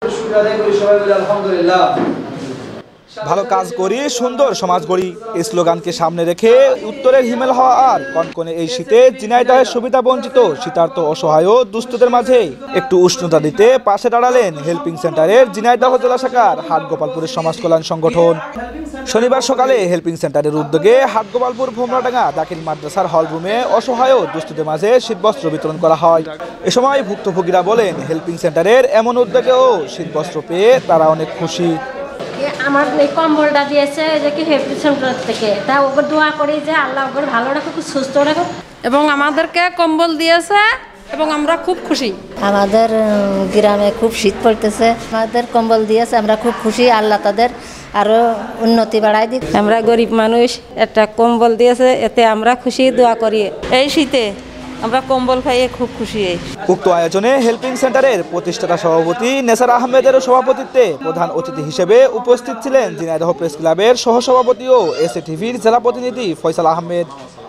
শুকরিয়া আদায় করি, সবাই বলি আলহামদুলিল্লাহ। ভালো কাজ করি, সুন্দর সমাজ গড়ি, এই স্লোগানকে সামনে রেখে উত্তরের হিমেল হাওয়া আর কনকনে এই শীতে ঝিনাইদহের সুবিধা বঞ্চিত শীতার্ত অসহায় ও দুস্থদের মাঝে একটু উষ্ণতা দিতে পাশে দাঁড়ালেন হেল্পিং সেন্টারের ঝিনাইদহ জেলা শাখার হাটগোপালপুরের সমাজ কল্যাণ সংগঠন। শনিবার সকালে হেল্পিং সেন্টারের উদ্যোগে হাটগোপালপুর ভোমরাডাঙ্গা দাখিল মাদ্রাসার হল রুমে অসহায় ও দুস্থদের মাঝে শীতবস্ত্র বিতরণ করা হয়। এ সময় ভুক্তভোগীরা বলেন, হেল্পিং সেন্টারের এমন উদ্যোগেও শীতবস্ত্র পেয়ে তারা অনেক খুশি। আমার এই কম্বলটা দিয়েছে যে কি হেল্পিং সেন্টার থেকে, তা ওকে দোয়া করি যে আল্লাহ ওকে ভালো রাখুক, সুস্থ রাখুক, এবং আমাদেরকে কম্বল দিয়েছে এবং আমরা খুব খুশি। আমাদের গ্রামে খুব শীত পড়তেছে, আমাদের কম্বল দিয়েছে, আমরা খুব খুশি। আল্লাহ তাদের আরো উন্নতি বাড়ায় দিক। আমরা গরিব মানুষ, একটা কম্বল দিয়েছে, এতে আমরা খুশি, দোয়া করি। এই শীতে আমরা কম্বল পাইয়ে খুব খুশি। উক্ত আয়োজনে হেল্পিং সেন্টারের প্রতিষ্ঠাতা সভাপতি নেসার আহমেদের সভাপতিত্বে প্রধান অতিথি হিসেবে উপস্থিত ছিলেন ঝিনাইদহ প্রেস ক্লাবের সহসভাপতি ও এসএটিভির জেলা প্রতিনিধি ফয়সাল আহমেদ।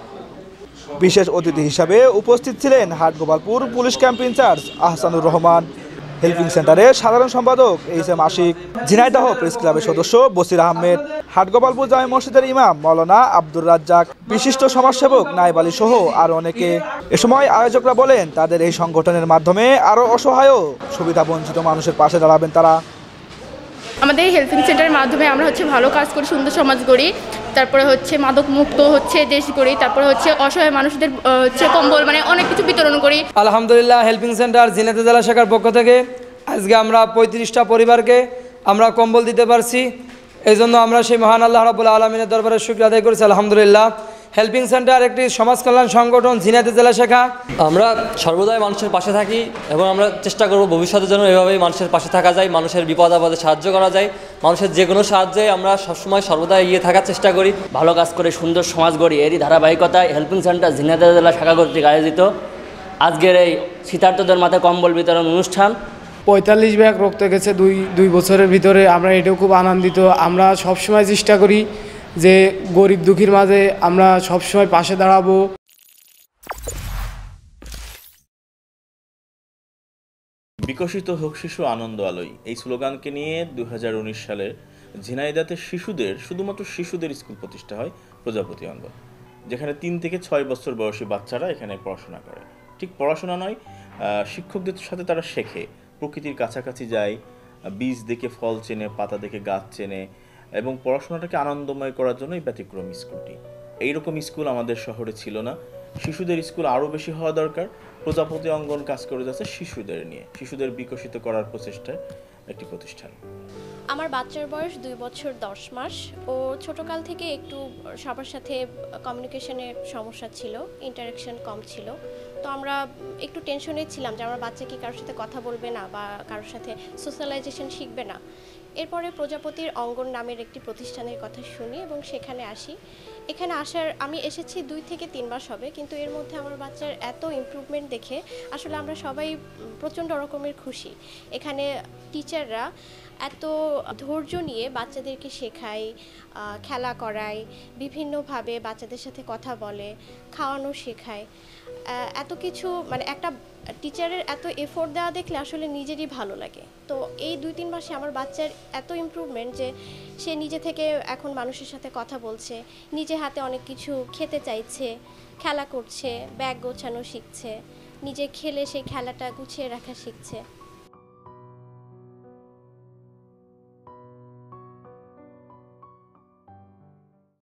বিশেষ অতিথি হিসেবে উপস্থিত ছিলেন Hatgopalpur police camp incharge Ahsanur Rahman, helping সেন্টারের সাধারণ সম্পাদক এইচ.এম. আশিক, ঝিনাইদহ প্রেস ক্লাবের সদস্য বসির আহমেদ, হাটগোপালপুর জামে মসজিদের ইমাম মাওলানা আব্দুর রাজ্জাক, বিশিষ্ট সমাজসেবক নায়েব আলী সহ আরো অনেকে। এ সময় আয়োজকরা বলেন, তাদের এই সংগঠনের মাধ্যমে আরো অসহায় ও সুবিধা বঞ্চিত মানুষের পাশে দাঁড়াবেন তারা। আমাদের এই হেল্পিং সেন্টারের মাধ্যমে আমরা ভালো কাজ করি, সুন্দর সমাজ গড়ি, তারপরে মাদক মুক্ত দেশ গড়ি, তারপরে অসহায় মানুষদের কম্বল অনেক কিছু বিতরণ করি। আলহামদুলিল্লাহ, হেল্পিং সেন্টার ঝিনাইদহ জেলা শাখার পক্ষ থেকে আজকে আমরা 35টা পরিবারকে আমরা কম্বল দিতে পারছি। এই জন্য আমরা সেই মহান আল্লাহ রাব্বুল আলামিনের দরবারে শুকরিয়া আদায় করেছি আলহামদুলিল্লাহ। হেল্পিং সেন্টার একটি সমাজ কল্যাণ সংগঠন, ঝিনাইদহ জেলা শাখা। আমরা সর্বদাই মানুষের পাশে থাকি এবং আমরা চেষ্টা করব ভবিষ্যতের জন্য এভাবেই মানুষের পাশে থাকা যায়, মানুষের বিপদ আপদে সাহায্য করা যায়, মানুষের যে কোনো সাহায্যে আমরা সবসময় সর্বদা এগিয়ে থাকার চেষ্টা করি। ভালো কাজ করে সুন্দর সমাজ গড়ি, এরই ধারাবাহিকতায় হেল্পিং সেন্টার ঝিনাইদহ জেলা শাখা কর্তৃক আয়োজিত আজকের এই শীতার্তদের মাথায় কম্বল বিতরণ অনুষ্ঠান। 45 ব্যাগ রক্ত গেছে দুই বছরের ভিতরে। আমরা এটাও খুব আনন্দিত। আমরা সবসময় চেষ্টা করি যে গরিব দুঃখীর মাঝে আমরা সবসময় পাশে দাঁড়াবো। বিকশিত হোক শিশু, আনন্দ আলোয়, এই স্লোগানকে নিয়ে 2019 সালে ঝিনাইদহে শুধুমাত্র শিশুদের স্কুল প্রতিষ্ঠা হয় প্রজাপতি অঙ্গন, যেখানে 3 থেকে 6 বছর বয়সী বাচ্চারা এখানে পড়াশোনা করে। ঠিক পড়াশোনা নয়, শিক্ষকদের সাথে তারা শেখে, প্রকৃতির কাছাকাছি যায়, বীজ দেখে ফল চেনে, পাতা দেখে গাছ চেনে, এবং পড়াশোনাটাকে আনন্দময় করার জন্য এই ব্যতিক্রম স্কুলটি। এইরকম স্কুল আমাদের শহরে ছিল না। শিশুদের স্কুল আরও বেশি হওয়া দরকার। প্রজাপতি অঙ্গন কাজ করে যাচ্ছে শিশুদের নিয়ে, শিশুদের বিকশিত করার প্রচেষ্টায় একটি প্রতিষ্ঠান। আমার বাচ্চার বয়স 2 বছর 10 মাস। ও ছোটকাল থেকে একটু সবার সাথে কমিউনিকেশনের সমস্যা ছিল, ইন্টারাকশন কম ছিল। তো আমরা একটু টেনশনে ছিলাম যে আমার বাচ্চা কি কারোর সাথে কথা বলবে না বা কারোর সাথে সোশ্যালাইজেশন শিখবে না। এরপরে প্রজাপতির অঙ্গন নামের একটি প্রতিষ্ঠানের কথা শুনি এবং সেখানে আসি। এখানে আমি এসেছি 2 থেকে 3 মাস হবে, কিন্তু এর মধ্যে আমার বাচ্চার এত ইমপ্রুভমেন্ট দেখে আসলে আমরা সবাই প্রচণ্ড রকমের খুশি। এখানে টিচাররা এত ধৈর্য নিয়ে বাচ্চাদেরকে শেখায়, খেলা করায়, বিভিন্নভাবে বাচ্চাদের সাথে কথা বলে, খাওয়ানো শেখায়। এত কিছু একটা টিচারের এত এফোর্ট দেওয়া দেখলে আসলে নিজেরই ভালো লাগে। তো এই 2-3 মাসে আমার বাচ্চার এত ইমপ্রুভমেন্ট যে সে নিজে থেকে এখন মানুষের সাথে কথা বলছে, নিজে হাতে অনেক কিছু খেতে চাইছে, খেলা করছে, ব্যাগ গোছানো শিখছে, নিজে খেলে সেই খেলাটা গুছিয়ে রাখা শিখছে।